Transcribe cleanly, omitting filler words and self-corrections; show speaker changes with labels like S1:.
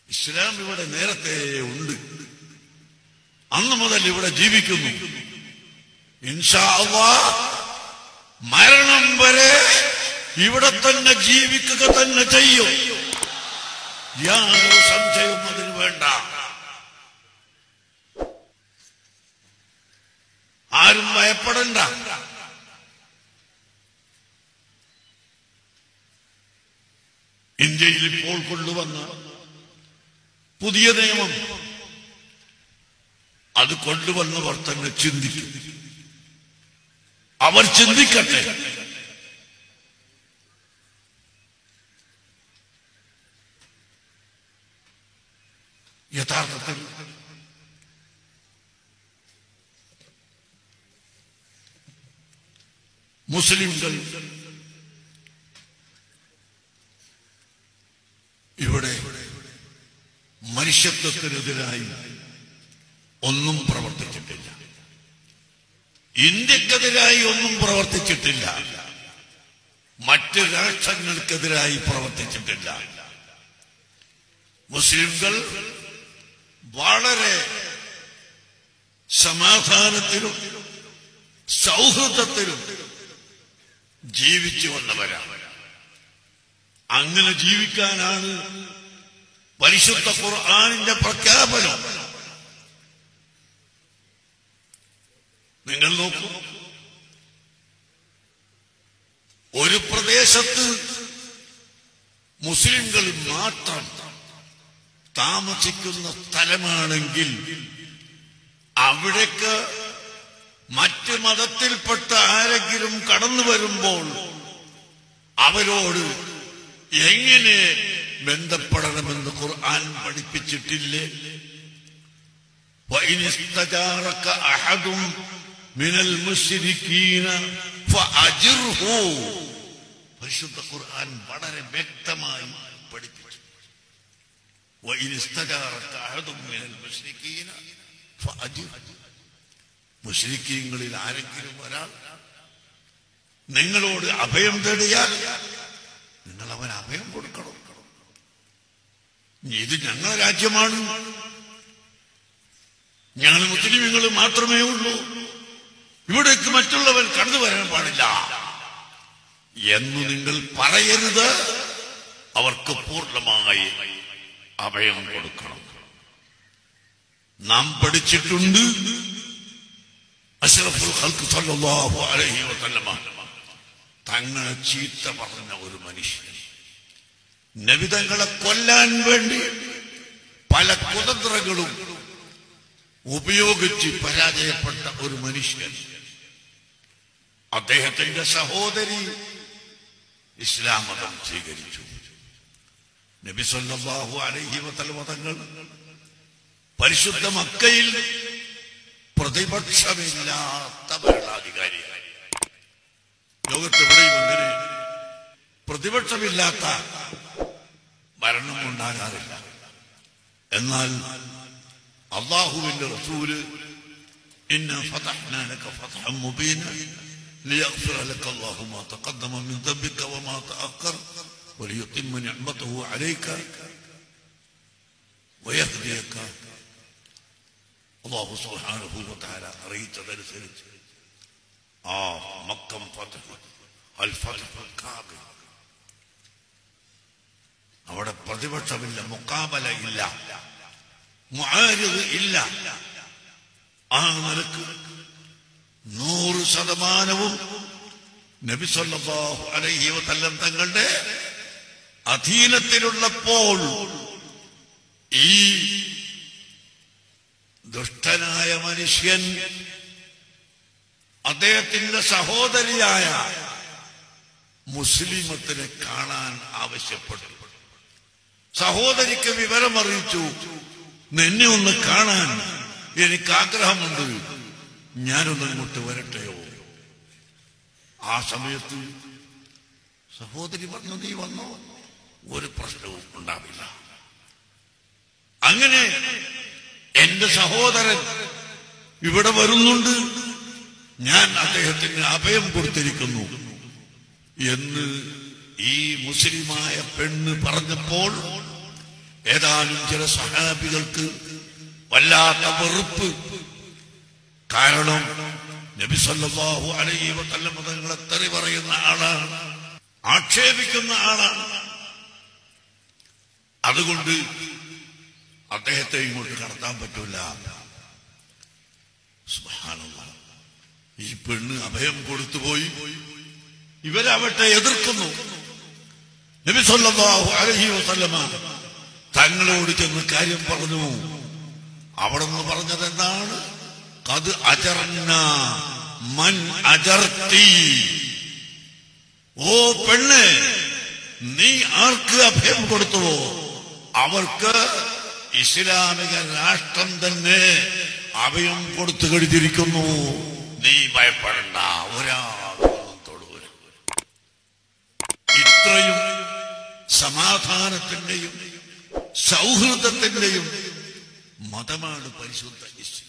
S1: ഇസ്ലാം ഇവിടെ നേരത്തെ ഉണ്ട്, അന്ന് മുതൽ ഇവിടെ ജീവിക്കുന്നു. ഇൻഷാ അല്ലാഹ് മരണം വരെ ഇവിടെ തന്നെ ജീവിക്കുക തന്നെ ചെയ്യും. യാതൊരു സംശയവും അതിന് വേണ്ട. ആരും ഭയപ്പെടണ്ട. ഇന്ത്യയിൽ ഇപ്പോൾ കൊണ്ടുവന്ന പുതിയ നിയമം അത് കൊണ്ടുവന്നവർ തന്നെ ചിന്തിക്കും. അവർ ചിന്തിക്കട്ടെ. യഥാർത്ഥത്തിൽ മുസ്ലിംകൾ ഇവിടെ മനുഷ്യത്വത്തിനെതിരായി ഒന്നും പ്രവർത്തിച്ചിട്ടില്ല. ഇന്ത്യക്കെതിരായി ഒന്നും പ്രവർത്തിച്ചിട്ടില്ല. മറ്റ് രാഷ്ട്രങ്ങൾക്കെതിരായി പ്രവർത്തിച്ചിട്ടില്ല. മുസ്ലിംകൾ വളരെ സമാധാനത്തിലും സൗഹൃദത്തിലും ജീവിച്ചു വന്നവരാണ്. അങ്ങനെ ജീവിക്കാനാണ് പരിശുദ്ധ ഖുർആനിന്റെ പ്രഖ്യാപനം. നിങ്ങൾ നോക്കൂ, ഒരു പ്രദേശത്ത് മുസ്ലിംകൾ മാത്രം താമസിക്കുന്ന സ്ഥലമാണെങ്കിൽ അവിടേക്ക് മറ്റ് മതത്തിൽപ്പെട്ട ആരെങ്കിലും കടന്നു വരുമ്പോൾ അവരോട് എങ്ങനെ ബന്ധപ്പെടണമെന്ന് ഖുർആൻ പഠിപ്പിച്ചിട്ടില്ലേ? وَإِنِ اسْتَجَارَكَ أَحَدٌ مِنَ الْمُشْرِكِينَ فَأَجِرْهُ. പരിശുദ്ധ ഖുർആൻ വളരെ വ്യക്തമായി പഠിപ്പിച്ചു. وَإِنِ اسْتَجَارَكَ أَحَدٌ مِنَ الْمُشْرِكِينَ فَأَجِرْهُ. മുശ്രിക്കീങ്ങളിൽ ആരെങ്കിലും ഒരാൾ നിങ്ങളോട് അഭയം തേടിയാൽ നിങ്ങൾ അവൻ അഭയം കൊടുക്കണം. ഇത് ഞങ്ങളുടെ രാജ്യമാണ്, ഞങ്ങൾ മുസ്ലിമുകൾ മാത്രമേ ഉള്ളൂ, ഇവിടേക്ക് മറ്റുള്ളവൻ കടന്നു വരാൻ പാടില്ല എന്ന് നിങ്ങൾ പറയരുത്. അവർക്ക് പൂർണ്ണമായി അഭയം കൊടുക്കണം. നാം പഠിച്ചിട്ടുണ്ട്, അഷ്റഫുൽ ഖൽഖ് സല്ലല്ലാഹു അലൈഹി വസല്ലമ തങ്ങളെ ചീത്ത പറഞ്ഞ ഒരു മനുഷ്യൻ, നബി തങ്ങളെ കൊല്ലാൻ വേണ്ടി പല കുതന്ത്രങ്ങളും ഉപയോഗിച്ച് പരാജയപ്പെട്ട ഒരു മനുഷ്യൻ, അദ്ദേഹത്തിന്റെ സഹോദരി ഇസ്ലാം മതം സ്വീകരിച്ചു. നബി സല്ലല്ലാഹു അലൈഹി വസല്ലമ തങ്ങൾ പരിശുദ്ധ മക്കയിൽ പ്രതിപക്ഷമില്ലാത്ത ഭരണാധികാരിയായി. ലോകത്തെവിടെയും അങ്ങനെ പ്രതിപക്ഷമില്ലാത്ത ഭരണം ഉണ്ടാകാറില്ല. എന്നാൽ അല്ലാഹുവിന്റെ റസൂല് ഇന്നാ ഫതഹ്നാ ലക ഫതഹൻ മുബീന ലിയഗ്ഫിറ ലക അല്ലാഹു മാ തഖദ്ദമ മിൻ ദംബിക വമാ തഅഖർ വലിയുത്തിമ്മ നിഅമതഹു അലൈക വയഹ്ദിയക. അല്ലാഹു സുബ്ഹാനഹു വ തആല അറിയിച്ചതനുസരിച്ച് ആ മക്കം ഫതഹ് അൽ ഫതഹ് കാബിൽ അവിടെ പ്രതിപക്ഷമില്ല, മുഖാബല ഇല്ല, മുആരിദ് ഇല്ല. ആ നിലക്ക് 100% നബി സല്ലല്ലാഹു അലൈഹി വസല്ലം തങ്ങളുടെ അധീനത്തിലുള്ളപ്പോൾ ഈ ദുഷ്ടനായ മനുഷ്യൻ അദ്ദേഹത്തിന്റെ സഹോദരിയായ മുസ്ലിമത്തിനെ കാണാൻ ആവശ്യപ്പെട്ടു. സഹോദരിക്ക് വിവരമറിയിച്ചു, നിന്നെ ഒന്ന് കാണാൻ എനിക്ക് ആഗ്രഹമുണ്ട്, ഞാനൊന്ന് അങ്ങോട്ട് വരട്ടെയോ? ആ സമയത്ത് സഹോദരി പറഞ്ഞു, നീ വന്നോ, ഒരു പ്രശ്നവും ഉണ്ടാവില്ല. അങ്ങനെ എന്റെ സഹോദരൻ ഇവിടെ വരുന്നുണ്ട്, ഞാൻ അദ്ദേഹത്തിന് അഭയം കൊടുത്തിരിക്കുന്നു എന്ന് ഈ മുസ്ലിമായ പെണ്ണ് പറഞ്ഞപ്പോൾ ഏതാനും ചില സഹാബികൾക്ക് വല്ലാത്ത വെറുപ്പ്. കാരണം നബി സല്ലല്ലാഹു അലൈഹി വസല്ലം തങ്ങളെ തെറി പറയുന്ന ആളാണ്, ആക്ഷേപിക്കുന്ന ആളാണ്. അതുകൊണ്ട് അദ്ദേഹത്തെ ഇങ്ങോട്ട് കടത്താൻ പറ്റൂല. സുബ്ഹാനല്ലാഹ്. ഈ പെണ്ണ് അഭയം കൊടുത്തുപോയി. ഇവരവട്ടെ എതിർക്കുന്നു. നബി സല്ലല്ലാഹു അലൈഹി വസല്ലം തങ്ങളോട് ചെന്ന് കാര്യം പറഞ്ഞു. അവിടെ നിന്ന് പറഞ്ഞത് എന്താണ്? ഖദ് അജർന മൻ അജർത്തി. ഓ പെണ്ണ്, നീ ആർക്ക് അഭയം കൊടുത്തുവോ അവർക്ക് ഇസ്ലാമിക രാഷ്ട്രം തന്നെ അഭയം കൊടുത്തു കഴിഞ്ഞിരിക്കുന്നു. നീ ഭയപ്പെടണ്ട, ഒരാളും തൊടൂല. ഇത്രയും സമാധാനത്തിന്റെയും സൗഹൃദത്തിന്റെയും മതമാണ് പരിശുദ്ധ ഇസ്ലാം.